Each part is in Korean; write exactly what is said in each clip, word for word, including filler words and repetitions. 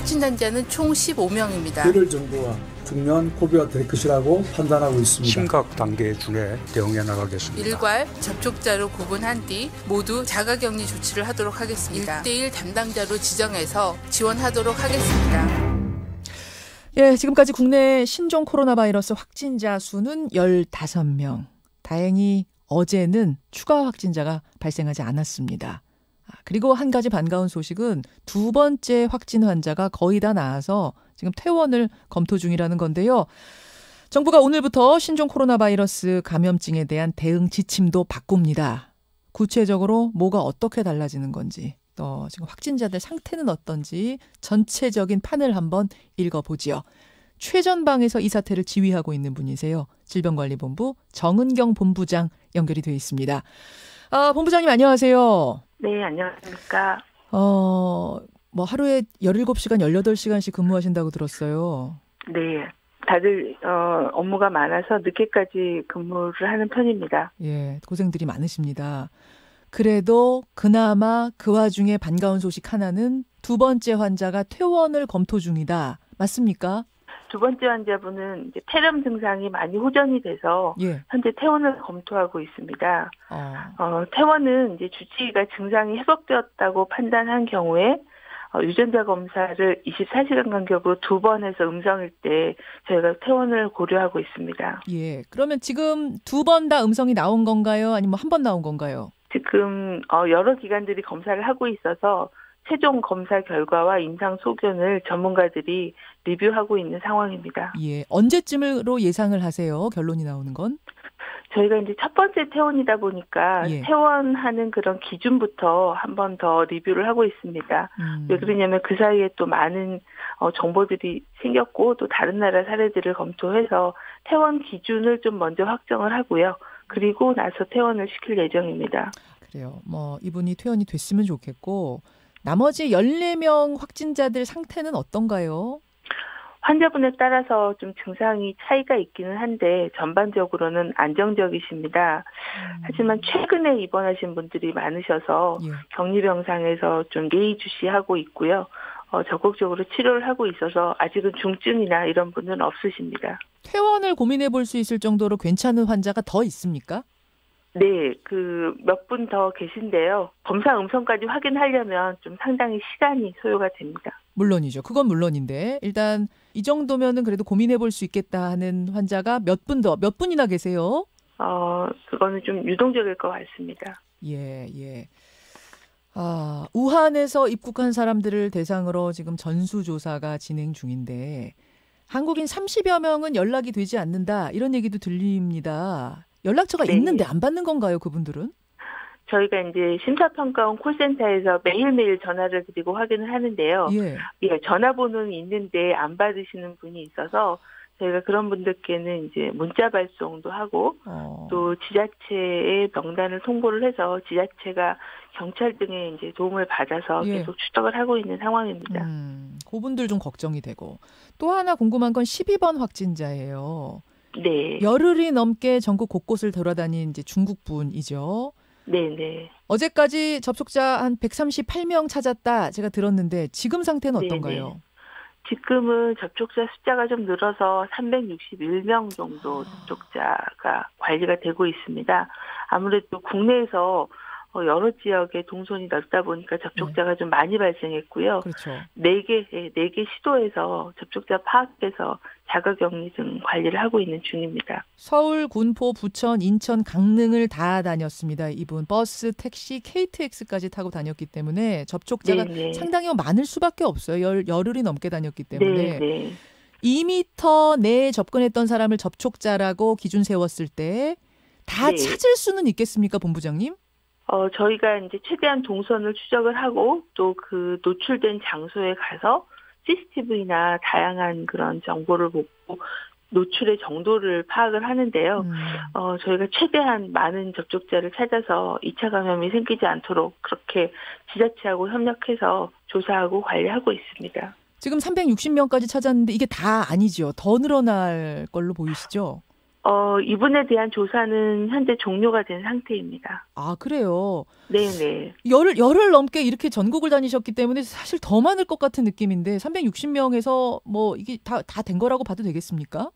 확진 환자는 총 십오 명입니다. 이를 정부가 중요한 고비가 될 것이라고 판단하고 있습니다. 심각 단계 중에 대응해 나가겠습니다. 일괄 접촉자로 구분한 뒤 모두 자가격리 조치를 하도록 하겠습니다. 일 대일 담당자로 지정해서 지원하도록 하겠습니다. 예, 지금까지 국내 신종 코로나 바이러스 확진자 수는 열다섯 명. 다행히 어제는 추가 확진자가 발생하지 않았습니다. 그리고 한 가지 반가운 소식은 두 번째 확진 환자가 거의 다 나아서 지금 퇴원을 검토 중이라는 건데요. 정부가 오늘부터 신종 코로나 바이러스 감염증에 대한 대응 지침도 바꿉니다. 구체적으로 뭐가 어떻게 달라지는 건지, 또 지금 확진자들 상태는 어떤지 전체적인 판을 한번 읽어보지요. 최전방에서 이 사태를 지휘하고 있는 분이세요. 질병관리본부 정은경 본부장 연결이 되어 있습니다. 아, 본부장님 안녕하세요. 네, 안녕하십니까. 어, 뭐 하루에 열일곱 시간, 열여덟 시간씩 근무하신다고 들었어요. 네, 다들 어, 업무가 많아서 늦게까지 근무를 하는 편입니다. 예, 고생들이 많으십니다. 그래도 그나마 그 와중에 반가운 소식 하나는 두 번째 환자가 퇴원을 검토 중이다. 맞습니까? 두 번째 환자분은 이제 폐렴 증상이 많이 호전이 돼서 예. 현재 퇴원을 검토하고 있습니다. 어. 어, 퇴원은 이제 주치의가 증상이 회복되었다고 판단한 경우에 어, 유전자 검사를 이십사 시간 간격으로 두 번 해서 음성일 때 저희가 퇴원을 고려하고 있습니다. 예. 그러면 지금 두 번 다 음성이 나온 건가요? 아니면 한 번 나온 건가요? 지금 어, 여러 기관들이 검사를 하고 있어서 최종 검사 결과와 임상 소견을 전문가들이 리뷰하고 있는 상황입니다. 예, 언제쯤으로 예상을 하세요? 결론이 나오는 건? 저희가 이제 첫 번째 퇴원이다 보니까 예. 퇴원하는 그런 기준부터 한 번 더 리뷰를 하고 있습니다. 음. 왜 그러냐면 그 사이에 또 많은 어, 정보들이 생겼고 또 다른 나라 사례들을 검토해서 퇴원 기준을 좀 먼저 확정을 하고요. 그리고 나서 퇴원을 시킬 예정입니다. 그래요. 뭐 이분이 퇴원이 됐으면 좋겠고 나머지 열네 명 확진자들 상태는 어떤가요? 환자분에 따라서 좀 증상이 차이가 있기는 한데 전반적으로는 안정적이십니다. 음. 하지만 최근에 입원하신 분들이 많으셔서 예. 격리병상에서 좀 예의주시하고 있고요. 어, 적극적으로 치료를 하고 있어서 아직은 중증이나 이런 분은 없으십니다. 퇴원을 고민해 볼 수 있을 정도로 괜찮은 환자가 더 있습니까? 네, 그 몇 분 더 계신데요. 검사 음성까지 확인하려면 좀 상당히 시간이 소요가 됩니다. 물론이죠. 그건 물론인데 일단 이 정도면은 그래도 고민해 볼 수 있겠다 하는 환자가 몇 분 더, 몇 분이나 계세요? 어, 그거는 좀 유동적일 것 같습니다. 예, 예. 아, 우한에서 입국한 사람들을 대상으로 지금 전수조사가 진행 중인데 한국인 삼십여 명은 연락이 되지 않는다 이런 얘기도 들립니다. 연락처가 네. 있는데 안 받는 건가요, 그분들은? 저희가 이제 심사평가원 콜센터에서 매일매일 전화를 드리고 확인을 하는데요. 예. 예, 전화번호는 있는데 안 받으시는 분이 있어서 저희가 그런 분들께는 이제 문자 발송도 하고 어. 또 지자체의 명단을 통보를 해서 지자체가 경찰 등의 이제 도움을 받아서 예. 계속 추적을 하고 있는 상황입니다. 음, 그분들 좀 걱정이 되고 또 하나 궁금한 건 십이 번 확진자예요. 네. 열흘이 넘게 전국 곳곳을 돌아다닌 이제 중국 분이죠. 네네. 어제까지 접촉자 한 백삼십팔 명 찾았다 제가 들었는데 지금 상태는 어떤가요? 네네. 지금은 접촉자 숫자가 좀 늘어서 삼백육십일 명 정도 접촉자가 관리가 되고 있습니다. 아무래도 국내에서 여러 지역에 동선이 넓다 보니까 접촉자가 네. 좀 많이 발생했고요. 그렇죠. 네 개, 네 개 시도에서 접촉자 파악해서 자가격리 등 관리를 하고 있는 중입니다. 서울, 군포, 부천, 인천, 강릉을 다 다녔습니다. 이분 버스, 택시, 케이티엑스까지 타고 다녔기 때문에 접촉자가 네네. 상당히 많을 수밖에 없어요. 열, 열흘이 넘게 다녔기 때문에. 네네. 이 미터 내에 접근했던 사람을 접촉자라고 기준 세웠을 때 다 네. 찾을 수는 있겠습니까, 본부장님? 어, 저희가 이제 최대한 동선을 추적을 하고 또 그 노출된 장소에 가서 씨씨티비나 다양한 그런 정보를 보고 노출의 정도를 파악을 하는데요. 음. 어, 저희가 최대한 많은 접촉자를 찾아서 이 차 감염이 생기지 않도록 그렇게 지자체하고 협력해서 조사하고 관리하고 있습니다. 지금 삼백육십 명까지 찾았는데 이게 다 아니죠. 더 늘어날 걸로 보이시죠? 어, 이분에 대한 조사는 현재 종료가 된 상태입니다. 아, 그래요? 네네. 열, 열흘 넘게 이렇게 전국을 다니셨기 때문에 사실 더 많을 것 같은 느낌인데 삼백육십 명에서 뭐 이게 다, 다 된 거라고 봐도 되겠습니까?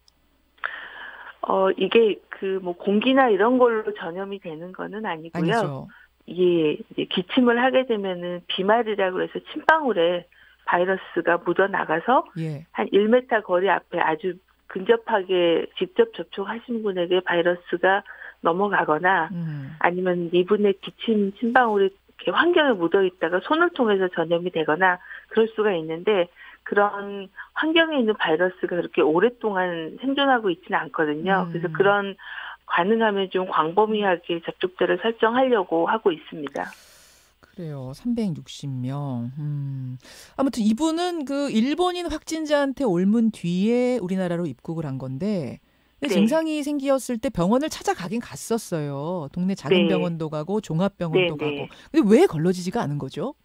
어, 이게 그 뭐 공기나 이런 걸로 전염이 되는 거는 아니고요. 아니죠. 예, 이제 기침을 하게 되면은 비말이라고 해서 침방울에 바이러스가 묻어 나가서 예. 한 일 미터 거리 앞에 아주 근접하게 직접 접촉하신 분에게 바이러스가 넘어가거나 음. 아니면 이분의 기침 침방울이 이렇게 환경에 묻어 있다가 손을 통해서 전염이 되거나 그럴 수가 있는데 그런 환경에 있는 바이러스가 그렇게 오랫동안 생존하고 있지는 않거든요. 음. 그래서 그런 가능하면 좀 광범위하게 접촉자를 설정하려고 하고 있습니다. 그래요. 삼백육십 명. 음. 아무튼 이분은 그 일본인 확진자한테 옮은 뒤에 우리나라로 입국을 한 건데 근데 네. 증상이 생겼을 때 병원을 찾아가긴 갔었어요. 동네 작은 네. 병원도 가고 종합병원도 네, 네. 가고. 근데 왜 걸러지지가 않은 거죠?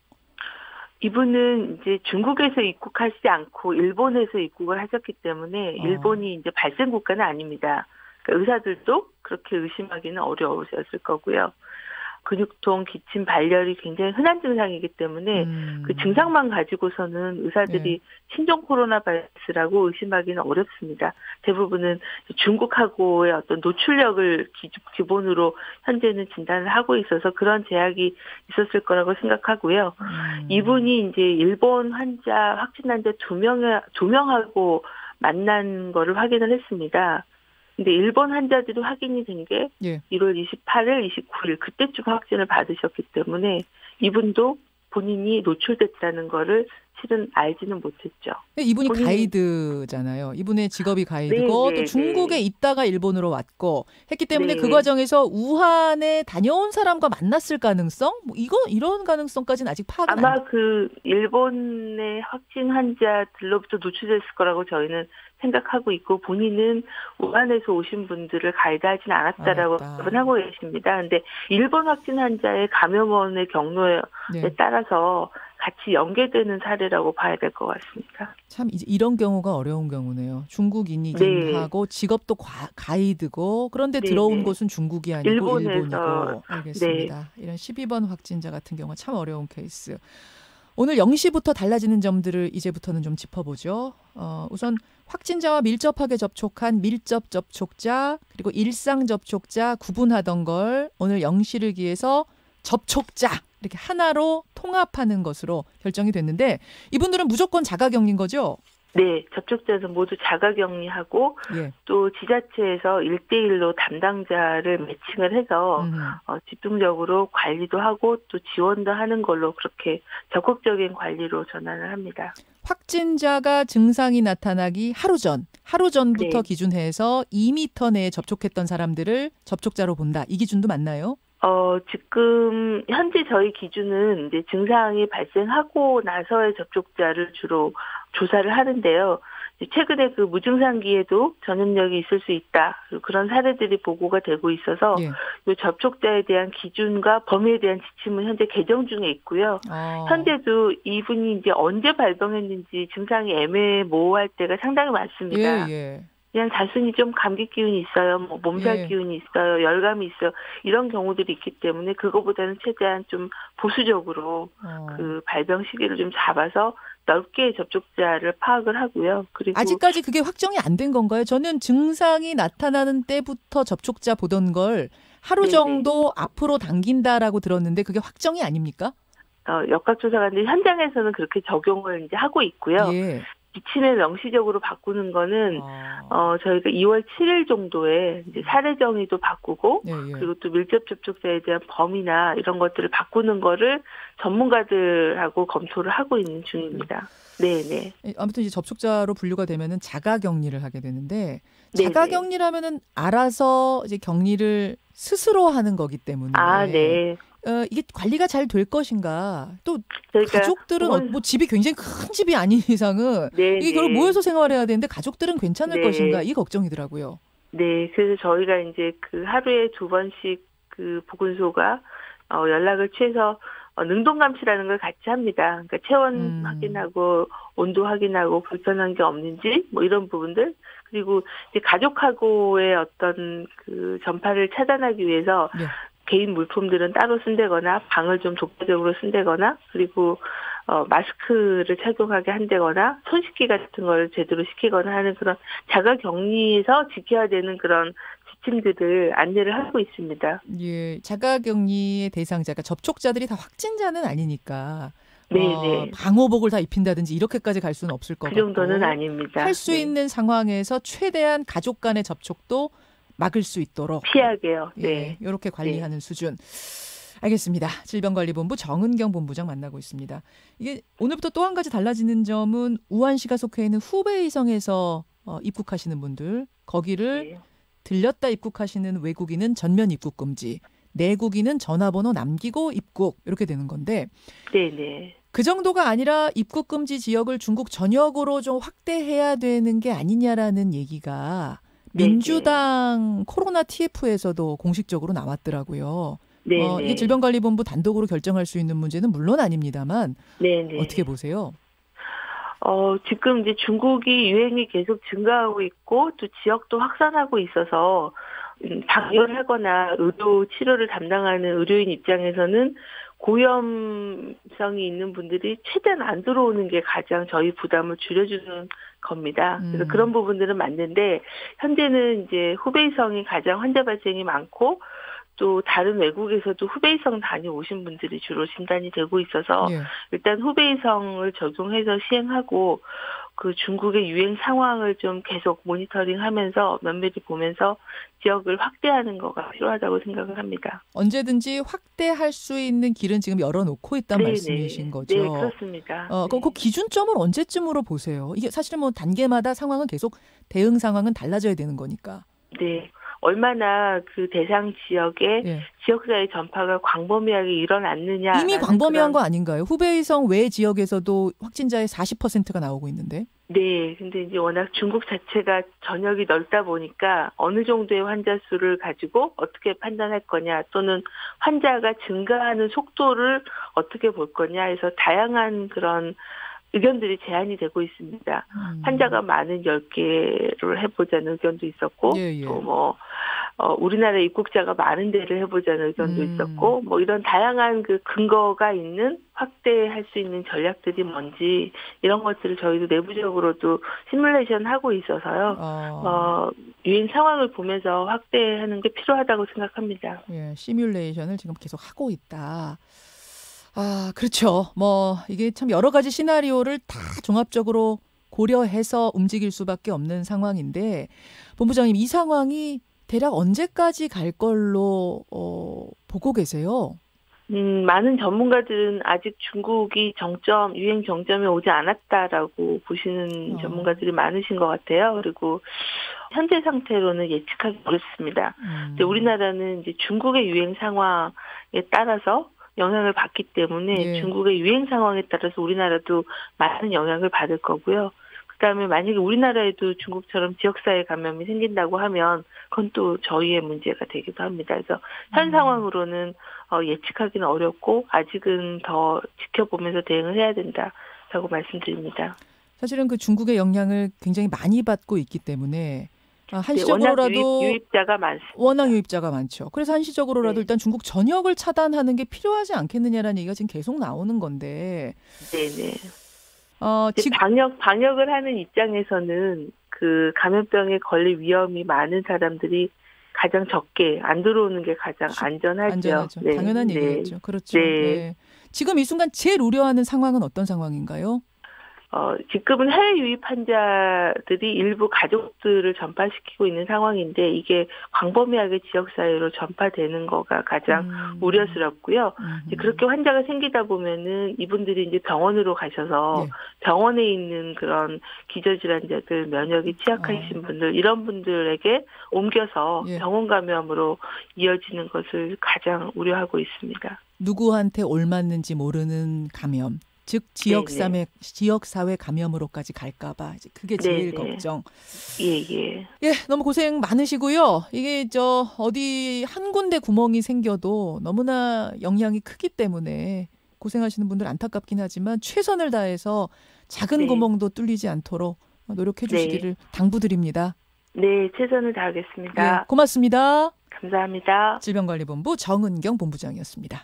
이분은 이제 중국에서 입국하시지 않고 일본에서 입국을 하셨기 때문에 어. 일본이 이제 발생 국가는 아닙니다. 그러니까 의사들도 그렇게 의심하기는 어려우셨을 거고요. 근육통, 기침, 발열이 굉장히 흔한 증상이기 때문에 음. 그 증상만 가지고서는 의사들이 네. 신종 코로나 바이러스라고 의심하기는 어렵습니다. 대부분은 중국하고의 어떤 노출력을 기, 기본으로 현재는 진단을 하고 있어서 그런 제약이 있었을 거라고 생각하고요. 음. 이분이 이제 일본 환자, 확진 환자 두 명에, 두 명하고 만난 거를 확인을 했습니다. 근데 일본 환자들이 확인이 된 게 예. 일월 이십팔일, 이십구일 그때쯤 확진을 받으셨기 때문에 이분도 본인이 노출됐다는 거를 실은 알지는 못했죠. 이분이 본인이- 가이드잖아요. 이분의 직업이 가이드고 네, 또 네, 중국에 네. 있다가 일본으로 왔고 했기 때문에 네. 그 과정에서 우한에 다녀온 사람과 만났을 가능성? 뭐 이거 이런 가능성까지는 아직 파악은 안 아마 그 일본의 확진 환자들로부터 노출됐을 거라고 저희는 생각하고 있고 본인은 우한에서 오신 분들을 가이드하지는 않았다라고 알았다. 답변하고 계십니다. 근데 일본 확진 환자의 감염원의 경로에 네. 따라서 같이 연계되는 사례라고 봐야 될 것 같습니다. 참 이제 이런 경우가 어려운 경우네요. 중국인이긴 네. 하고 직업도 과- 가이드고 그런데 네, 들어온 네. 곳은 중국이 아니고 일본에서. 일본이고 알겠습니다. 이런 십이 번 확진자 같은 경우가 참 어려운 케이스. 오늘 영 시부터 달라지는 점들을 이제부터는 좀 짚어보죠. 어, 우선 확진자와 밀접하게 접촉한 밀접 접촉자 그리고 일상 접촉자 구분하던 걸 오늘 영 시를 기해서 접촉자 이렇게 하나로 통합하는 것으로 결정이 됐는데 이분들은 무조건 자가격리인 거죠? 네, 접촉자는 모두 자가격리하고 예. 또 지자체에서 일대일로 담당자를 매칭을 해서 음. 어, 집중적으로 관리도 하고 또 지원도 하는 걸로 그렇게 적극적인 관리로 전환을 합니다. 확진자가 증상이 나타나기 하루 전, 하루 전부터 네. 기준해서 이 미터 내에 접촉했던 사람들을 접촉자로 본다. 이 기준도 맞나요? 어, 지금 현재 저희 기준은 이제 증상이 발생하고 나서의 접촉자를 주로 조사를 하는데요. 최근에 그 무증상기에도 전염력이 있을 수 있다. 그런 사례들이 보고가 되고 있어서 예. 이 접촉자에 대한 기준과 범위에 대한 지침은 현재 개정 중에 있고요. 어. 현재도 이분이 이제 언제 발병했는지 증상이 애매모호할 때가 상당히 많습니다. 예, 예. 그냥 단순히 좀 감기 기운이 있어요, 뭐 몸살 예. 기운이 있어요, 열감이 있어요, 이런 경우들이 있기 때문에 그거보다는 최대한 좀 보수적으로 어. 그 발병 시기를 좀 잡아서 넓게 접촉자를 파악을 하고요. 그리고 아직까지 그게 확정이 안 된 건가요? 저는 증상이 나타나는 때부터 접촉자 보던 걸 하루 네네. 정도 앞으로 당긴다라고 들었는데 그게 확정이 아닙니까? 어, 역학조사가 이제 현장에서는 그렇게 적용을 이제 하고 있고요. 예. 지침을 명시적으로 바꾸는 거는 아. 어, 저희가 이월 칠일 정도에 이제 사례 정의도 바꾸고 예, 예. 그리고 또 밀접 접촉자에 대한 범위나 이런 것들을 바꾸는 거를 전문가들하고 검토를 하고 있는 중입니다. 네, 네. 아무튼 이제 접촉자로 분류가 되면은 자가격리를 하게 되는데 네네. 자가격리라면은 알아서 이제 격리를 스스로 하는 거기 때문에 아, 네. 어, 이게 관리가 잘 될 것인가? 또 그러니까 가족들은 그건- 어, 뭐 집이 굉장히 큰 집이 아닌 이상은 네, 이게 결국 네. 모여서 생활해야 되는데 가족들은 괜찮을 네. 것인가? 이 걱정이더라고요. 네, 그래서 저희가 이제 그 하루에 두 번씩 그 보건소가 어, 연락을 취해서 어, 능동 감시라는 걸 같이 합니다. 그러니까 체온 음. 확인하고 온도 확인하고 불편한 게 없는지 뭐 이런 부분들 그리고 이제 가족하고의 어떤 그 전파를 차단하기 위해서 네. 개인 물품들은 따로 쓴다거나 방을 좀 독자적으로 쓴다거나 그리고 어, 마스크를 착용하게 한다거나 손 씻기 같은 걸 제대로 시키거나 하는 그런 자가격리에서 지켜야 되는 그런 지침들을 안내를 하고 있습니다. 예, 자가격리의 대상자가 접촉자들이 다 확진자는 아니니까 네네. 어, 방호복을 다 입힌다든지 이렇게까지 갈 수는 없을 것 그 같고 정도는 아닙니다. 할 수 네. 있는 상황에서 최대한 가족 간의 접촉도 막을 수 있도록 피하게요. 예, 네. 이렇게 관리하는 수준. 알겠습니다. 질병관리본부 정은경 본부장 만나고 있습니다. 이게 오늘부터 또 한 가지 달라지는 점은 우한시가 속해 있는 후베이성에서 어, 입국하시는 분들 거기를 네. 들렸다 입국하시는 외국인은 전면 입국 금지, 내국인은 전화번호 남기고 입국 이렇게 되는 건데 네네. 그 정도가 아니라 입국 금지 지역을 중국 전역으로 좀 확대해야 되는 게 아니냐라는 얘기가 네네. 민주당 코로나 티에프에서도 공식적으로 나왔더라고요. 네네. 어, 이게 질병관리본부 단독으로 결정할 수 있는 문제는 물론 아닙니다만 네네. 어떻게 보세요? 어, 지금 이제 중국이 유행이 계속 증가하고 있고 또 지역도 확산하고 있어서 음, 방역하거나 의료 치료를 담당하는 의료인 입장에서는 고위험성이 있는 분들이 최대한 안 들어오는 게 가장 저희 부담을 줄여주는 겁니다. 그래서 음. 그런 부분들은 맞는데 현재는 이제 후베이성이 가장 환자 발생이 많고 또 다른 외국에서도 후베이성 다녀오신 분들이 주로 진단이 되고 있어서 예. 일단 후베이성을 적용해서 시행하고 그 중국의 유행 상황을 좀 계속 모니터링하면서 면밀히 보면서 지역을 확대하는 거가 필요하다고 생각을 합니다. 언제든지 확대할 수 있는 길은 지금 열어놓고 있다는 네네. 말씀이신 거죠? 네, 그렇습니다. 어, 그, 네. 그 기준점을 언제쯤으로 보세요? 이게 사실은 뭐 단계마다 상황은 계속 대응 상황은 달라져야 되는 거니까. 네. 얼마나 그 대상 지역에 예. 지역사회 전파가 광범위하게 일어났느냐. 이미 광범위한 거 아닌가요? 후베이성 외 지역에서도 확진자의 사십 퍼센트가 나오고 있는데. 네. 근데 이제 워낙 중국 자체가 전역이 넓다 보니까 어느 정도의 환자 수를 가지고 어떻게 판단할 거냐 또는 환자가 증가하는 속도를 어떻게 볼 거냐 해서 다양한 그런 의견들이 제한이 되고 있습니다. 음. 환자가 많은 열 개를 해보자는 의견도 있었고 예, 예. 또 뭐 어, 우리나라 입국자가 많은 데를 해보자는 의견도 음. 있었고 뭐 이런 다양한 그 근거가 있는 확대할 수 있는 전략들이 뭔지 이런 것들을 저희도 내부적으로도 시뮬레이션 하고 있어서요. 어. 어, 유행 상황을 보면서 확대하는 게 필요하다고 생각합니다. 예, 시뮬레이션을 지금 계속 하고 있다. 아, 그렇죠. 뭐 이게 참 여러 가지 시나리오를 다 종합적으로 고려해서 움직일 수밖에 없는 상황인데 본부장님 이 상황이 대략 언제까지 갈 걸로 어, 보고 계세요? 음, 많은 전문가들은 아직 중국이 정점, 유행 정점에 오지 않았다라고 보시는 어. 전문가들이 많으신 것 같아요. 그리고 현재 상태로는 예측하기 어렵습니다. 음. 근데 우리나라는 이제 중국의 유행 상황에 따라서 영향을 받기 때문에 예. 중국의 유행 상황에 따라서 우리나라도 많은 영향을 받을 거고요. 그다음에 만약에 우리나라에도 중국처럼 지역사회 감염이 생긴다고 하면 그건 또 저희의 문제가 되기도 합니다. 그래서 현 음. 상황으로는 어, 예측하기는 어렵고 아직은 더 지켜보면서 대응을 해야 된다라고 말씀드립니다. 사실은 그 중국의 영향을 굉장히 많이 받고 있기 때문에 아, 네, 워낙 한시적으로라도 유입, 유입자가 많습니다. 워낙 유입자가 많죠. 그래서 한시적으로라도 네. 일단 중국 전역을 차단하는 게 필요하지 않겠느냐라는 얘기가 지금 계속 나오는 건데 네네. 어, 이제 지금 방역 방역을 하는 입장에서는 그 감염병에 걸릴 위험이 많은 사람들이 가장 적게 안 들어오는 게 가장 안전하죠. 안전하죠. 네, 당연한 네. 얘기겠죠. 그렇죠. 네. 네. 지금 이 순간 제일 우려하는 상황은 어떤 상황인가요? 어, 지금은 해외 유입 환자들이 일부 가족들을 전파시키고 있는 상황인데 이게 광범위하게 지역사회로 전파되는 거가 가장 음. 우려스럽고요. 음. 이제 그렇게 환자가 생기다 보면은 이분들이 이제 병원으로 가셔서 네. 병원에 있는 그런 기저질환자들, 면역이 취약하신 어. 분들 이런 분들에게 옮겨서 예. 병원 감염으로 이어지는 것을 가장 우려하고 있습니다. 누구한테 옮았는지 모르는 감염. 즉 지역사회 지역사회 감염으로까지 갈까봐 이제 그게 제일 네네. 걱정. 예예. 예, 너무 고생 많으시고요. 이게 저 어디 한 군데 구멍이 생겨도 너무나 영향이 크기 때문에 고생하시는 분들 안타깝긴 하지만 최선을 다해서 작은 네. 구멍도 뚫리지 않도록 노력해 주시기를 네. 당부드립니다. 네, 최선을 다하겠습니다. 예, 고맙습니다. 감사합니다. 질병관리본부 정은경 본부장이었습니다.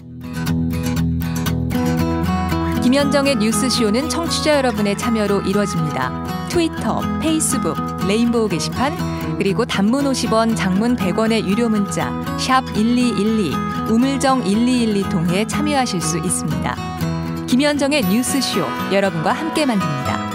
김현정의 뉴스쇼는 청취자 여러분의 참여로 이루어집니다. 트위터, 페이스북, 레인보우 게시판, 그리고 단문 오십 원, 장문 백 원의 유료 문자 샵 일이일이, 우물정 일이일이 통해 참여하실 수 있습니다. 김현정의 뉴스쇼, 여러분과 함께 만듭니다.